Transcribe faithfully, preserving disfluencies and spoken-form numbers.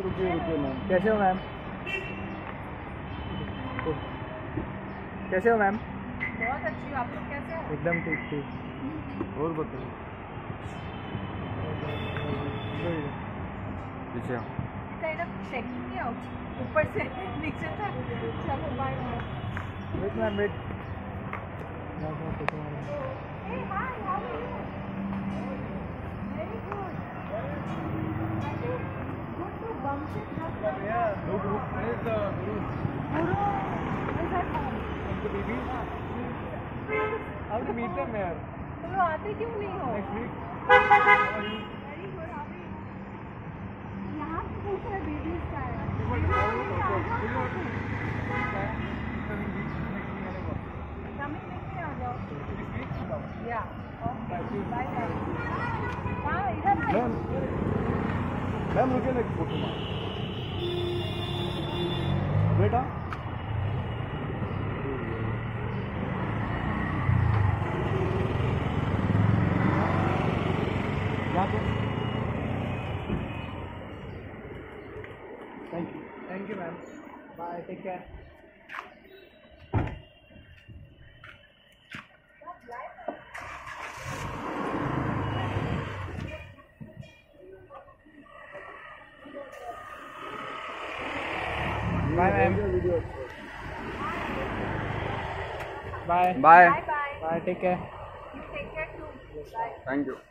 रुकिए रुकिए मैम। कैसे हो मैम? कैसे हो मैम? बहुत अच्छी हो। आप लोग कैसे हो? एकदम ठीक ठीक। और बताइए। पीछे आओ। kind of checking me out. ऊपर से नीचे तक। चलो bye bye. Wait ma'am wait. Hey hi, how are you? Very good. I think good to bump it up. Yeah, no group. Where is the guru? Guru, is at home. And the baby? How to meet them here? तुम लोग आते क्यों नहीं हो? Next week. Very good, how are you? यहाँ पे पूछ रहे babies का है। Coming next year आ जाओ। Yeah. Okay. Bye bye. हाँ इधर से। मैम मैम रुकिए ना एक फोटो मार। बेटा यहाँ पे। Thank you thank you ma'am. Bye take care. Bye ma'am. Bye bye Bye bye. Bye take care. You take care too. Bye. Thank you.